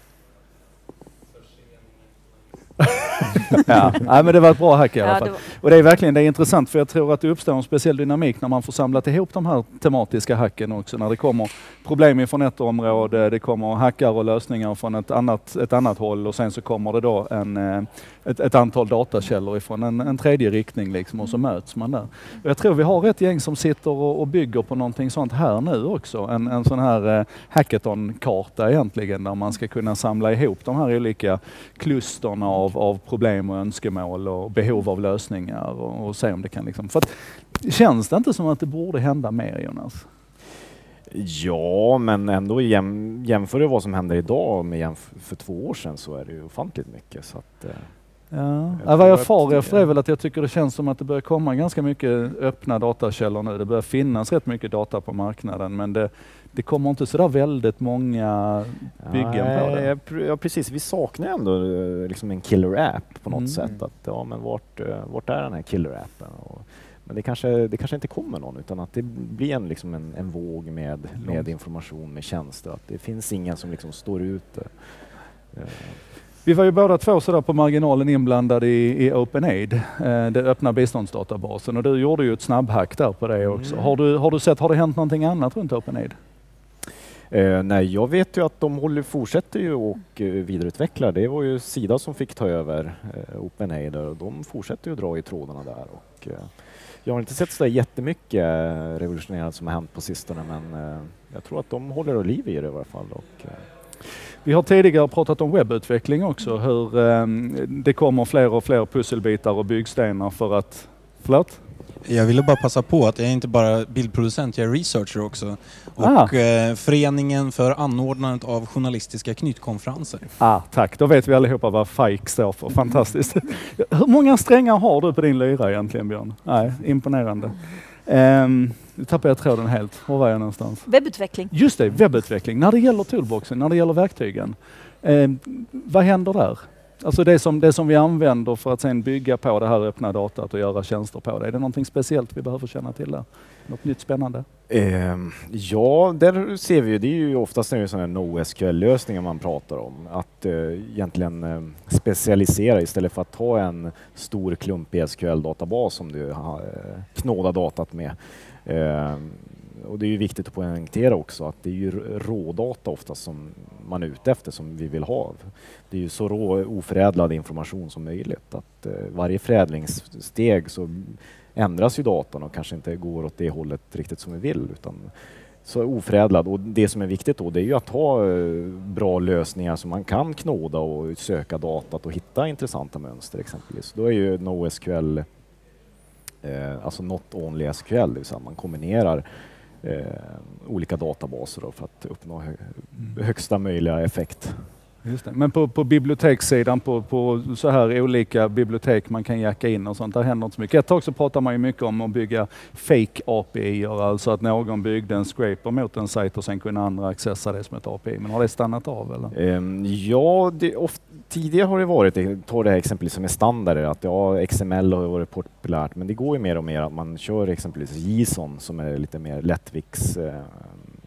Ja, nej, men det var ett bra hack i alla Ja, fall. det var... Och det är verkligen det är intressant, för jag tror att det uppstår en speciell dynamik när man får samlat ihop de här tematiska hacken också. När det kommer problem från ett område, det kommer hackar och lösningar från ett annat, ett annat håll, och sen så kommer det då en, eh, ett, ett antal datakällor ifrån en, en tredje riktning liksom, och så möts man där. Och jag tror vi har ett gäng som sitter och, och bygger på någonting sånt här nu också. En, en sån här eh, hackathon-karta egentligen, där man ska kunna samla ihop de här olika klusterna av, av problem och önskemål och behov av lösningar, och, och se om det kan liksom... För att, känns det inte som att det borde hända mer, Jonas? Ja, men ändå jäm, jämför det vad som händer idag med jämf- för två år sedan, så är det ju ofantligt mycket. Så att, eh, Ja. Jag Ja, vad tror jag att far det- efter är väl att jag tycker det känns som att det börjar komma ganska mycket öppna datakällor nu. Det börjar finnas rätt mycket data på marknaden, men det, det kommer inte sådär väldigt många byggen på Nej, det. ja, pr- ja, precis. Vi saknar ändå eh, liksom en killer app på något Mm. sätt. Att, ja, men vart, eh, vart är den här killer appen? Och, men det kanske, det kanske inte kommer någon, utan att det blir en, liksom en, en våg med, med information, med tjänster. Att det finns ingen som liksom står ute. Eh, Vi var ju båda två sådär på marginalen inblandade i, i OpenAid, eh, den öppna biståndsdatabasen, och du gjorde ju ett snabbhack där på det också. Mm. Har, du, har du sett, har det hänt någonting annat runt OpenAid? Eh, nej, jag vet ju att de håller, fortsätter ju och eh, vidareutvecklar. Det var ju Sida som fick ta över eh, OpenAid, och de fortsätter ju dra i trådarna där. Och, eh, jag har inte sett så där jättemycket eh, revolutionerande som har hänt på sistone, men eh, jag tror att de håller liv i det i alla fall. Och, eh, Vi har tidigare pratat om webbutveckling också, hur eh, det kommer fler och fler pusselbitar och byggstenar för att... Förlåt? Jag ville bara passa på att jag är inte bara bildproducent, jag är researcher också. Och Ah. eh, Föreningen för anordnandet av journalistiska knytkonferenser. Ah, tack, då vet vi allihopa vad Fike står för. Fantastiskt. Hur många strängar har du på din lyra egentligen, Björn? Nej, imponerande. Um, nu tappar jag tråden helt. Var var jag någonstans? Webbutveckling. Just det, webbutveckling. När det gäller toolboxen, när det gäller verktygen. Um, vad händer där? Alltså det som, det som vi använder för att sen bygga på det här öppna datat och göra tjänster på det. Är det någonting speciellt vi behöver känna till där? Något nytt spännande? Eh, ja, där ser vi ju, det är ju oftast en sån här NoSQL-lösningar man pratar om. Att eh, egentligen eh, specialisera istället för att ha en stor klumpig S Q L-databas som du har eh, knådat datat med. Eh, och det är ju viktigt att poängtera också att det är ju rådata ofta som man är ute efter, som vi vill ha. Det är ju så rå, oförädlad information som möjligt. Att eh, varje förädlingssteg så ändras ju datan och kanske inte går åt det hållet riktigt som vi vill, utan så oförädlad. Och det som är viktigt då, det är ju att ha eh, bra lösningar som man kan knåda och söka datat och hitta intressanta mönster exempelvis. Då är ju NoSQL, eh, alltså Not Only S Q L, det vill säga man kombinerar eh, olika databaser då för att uppnå hö högsta möjliga effekt. Just det. Men på, på bibliotekssidan, på, på så här olika bibliotek man kan jacka in och sånt, där händer inte så mycket. Ett tag så pratar man ju mycket om att bygga fake A P I-er, alltså att någon byggde en scraper mot en sajt och sen kunde andra accessa det som ett A P I. Men har det stannat av eller? Um, ja, det, oft, tidigare har det varit, ta det här exempelvis som är standarder, att ja, X M L har varit populärt, men det går ju mer och mer att man kör exempelvis JSON som är lite mer lättviks, eh,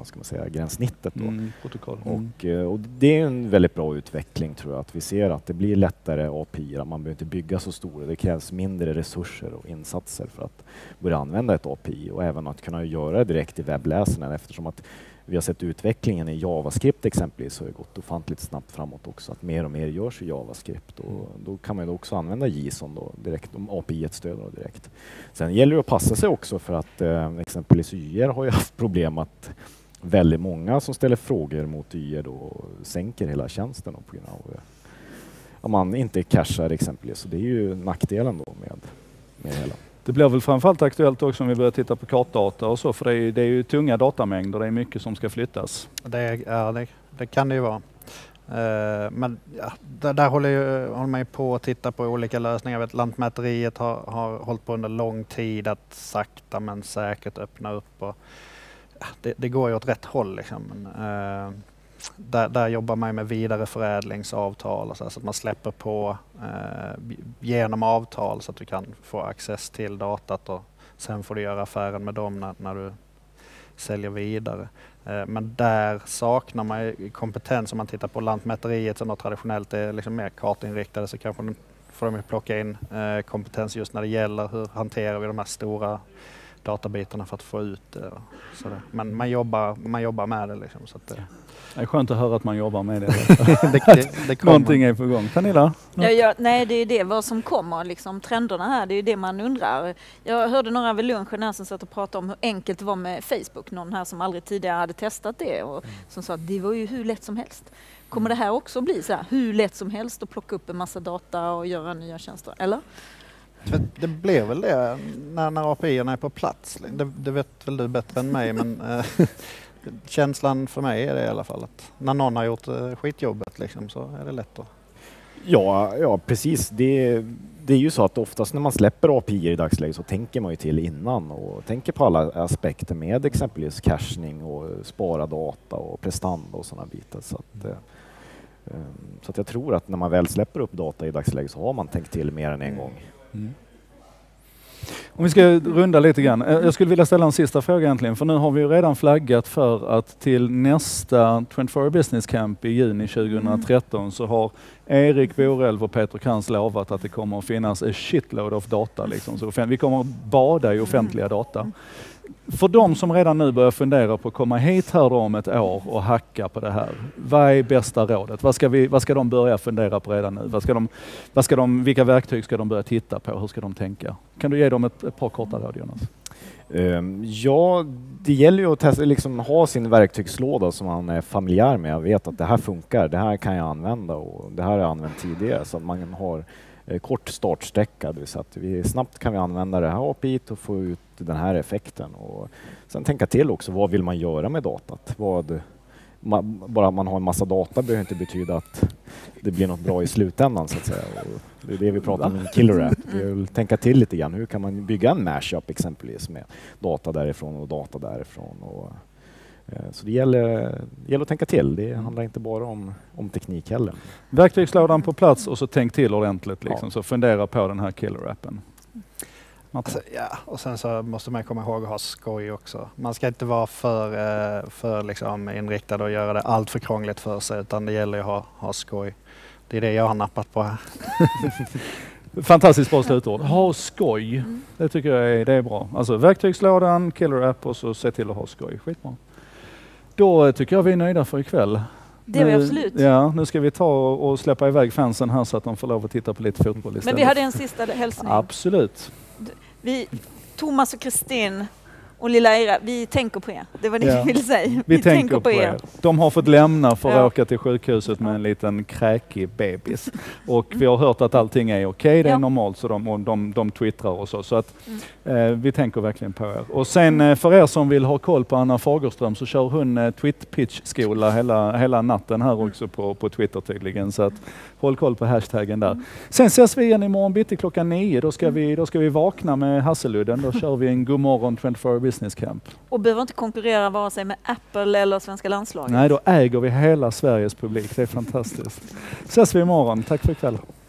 vad ska man säga, gränssnittet då. Mm, protokoll. Mm. Och, och det är en väldigt bra utveckling tror jag, att vi ser att det blir lättare A P I, man behöver inte bygga så stora, det krävs mindre resurser och insatser för att börja använda ett A P I och även att kunna göra det direkt i webbläsaren, eftersom att vi har sett utvecklingen i JavaScript exempelvis så har det gått ofantligt snabbt framåt också, att mer och mer görs i JavaScript och då kan man ju också använda JSON då direkt, om A P I stöder då direkt. Sen gäller det att passa sig också för att eh, exempelvis Y R har ju haft problem att väldigt många som ställer frågor mot Y R då sänker hela tjänsten på grund av att man inte cachar exempelvis, så det är ju nackdelen då med, med hela. Det blir väl framförallt aktuellt också om vi börjar titta på kartdata och så, för det är, det är ju tunga datamängder, det är mycket som ska flyttas. Det, ja, det, det kan det ju vara. Uh, men ja, där, där håller, ju, håller man ju på att titta på olika lösningar. Jag vet, Lantmäteriet har, har hållit på under lång tid att sakta men säkert öppna upp. Och, ja, det, det går ju åt rätt håll. Liksom. Men, uh, där, där jobbar man med vidareförädlingsavtal och så, så att man släpper på uh, genom avtal så att du kan få access till datat och sen får du göra affären med dem när, när du säljer vidare. Men där saknar man kompetens. Om man tittar på Lantmäteriet som traditionellt är liksom mer kartinriktade, så kanske får de plocka in kompetens just när det gäller hur hanterar vi de här stora databitarna för att få ut det. Sådär. Men man jobbar, man jobbar med det. Liksom, så att det... det är skönt att höra att man jobbar med det. det, det, det Någonting är på gång. Pernilla? Ja, ja, nej, det är det vad som kommer, liksom, trenderna här, det är det man undrar. Jag hörde några vid lunchen här som satt och pratade om hur enkelt det var med Facebook. Någon här som aldrig tidigare hade testat det och som sa att det var ju hur lätt som helst. Kommer det här också bli så här, hur lätt som helst att plocka upp en massa data och göra nya tjänster, eller? Det blir väl det när, när A P I-erna är på plats. Det, det vet väl du bättre än mig, men äh, känslan för mig är det i alla fall att när någon har gjort äh, skitjobbet liksom, så är det lätt att... Ja, ja precis. Det, det är ju så att oftast när man släpper A P I i dagsläget så tänker man ju till innan och tänker på alla aspekter med exempelvis cachning och spara data och prestanda och sådana bitar. Så att, äh, så att jag tror att när man väl släpper upp data i dagsläget så har man tänkt till mer än en gång. Mm. Om vi ska runda lite grann. Jag skulle vilja ställa en sista fråga egentligen, för nu har vi ju redan flaggat för att till nästa tjugofyra Business Camp i juni tjugohundratretton så har Erik Borelv och Peter Krantz lovat att det kommer att finnas a shitload of data. Liksom. Så vi kommer att bada i offentliga data. För de som redan nu börjar fundera på att komma hit här om ett år och hacka på det här, vad är bästa rådet? Vad ska, vi, vad ska de börja fundera på redan nu? Vad ska de, vad ska de, vilka verktyg ska de börja titta på? Hur ska de tänka? Kan du ge dem ett, ett par korta råd, Jonas? Um, ja, det gäller ju att testa, liksom, ha sin verktygslåda som man är familjär med. Jag vet att det här funkar, det här kan jag använda och det här har jag använt tidigare, så att man har eh, kort startsträcka. Det vill säga att vi snabbt kan vi använda det här A P I och få ut den här effekten. Och sen tänka till också, vad vill man göra med datat? Vad, man, bara man har en massa data behöver inte betyda att det blir något bra i slutändan, så att säga. Och det är det vi pratar om i en killer app. Vi vill tänka till lite grann. Hur kan man bygga en mashup exempelvis med data därifrån och data därifrån? Och, eh, så det gäller, det gäller att tänka till. Det handlar inte bara om, om teknik heller. Verktygslådan på plats och så tänk till ordentligt. Liksom, ja. Så fundera på den här killer appen. Alltså, ja, och sen så måste man komma ihåg att ha skoj också. Man ska inte vara för, för liksom inriktad och göra det allt för krångligt för sig, utan det gäller att ha, ha skoj. Det är det jag har nappat på här. Fantastiskt bra slutord. Ha skoj. Mm. Det tycker jag är, det är bra. Alltså verktygslådan, killer app och så se till att ha skoj. Skitbra. Då tycker jag vi är nöjda för ikväll. Det är vi absolut. Ja, nu ska vi ta och släppa iväg fansen här så att de får lov att titta på lite fotboll istället. Men vi hade en sista hälsning. Absolut. Vi, Thomas och Kristin och lilla Eira, vi tänker på er. Det var det ja. jag ville säga. Vi, vi tänker, tänker på er. er. De har fått lämna för att ja. åka till sjukhuset med en liten kräkig bebis. Och vi har hört att allting är okej, okay, det är ja. normalt, så de, och de, de twittrar och så. Så att mm. eh, vi tänker verkligen på er. Och sen eh, för er som vill ha koll på Anna Fagerström så kör hon eh, Twit-pitch-skola hela, hela natten här mm. också på, på Twitter tydligen. Så att håll koll på hashtaggen där. Mm. Sen ses vi igen imorgon bitti klockan nio. Då ska, vi, då ska vi vakna med Hasseludden. Då kör vi en god morgon tjugofyra Business Camp. Och behöver inte konkurrera vare sig med Apple eller svenska landslaget. Nej, då äger vi hela Sveriges publik. Det är fantastiskt. Ses vi imorgon. Tack för ikväll.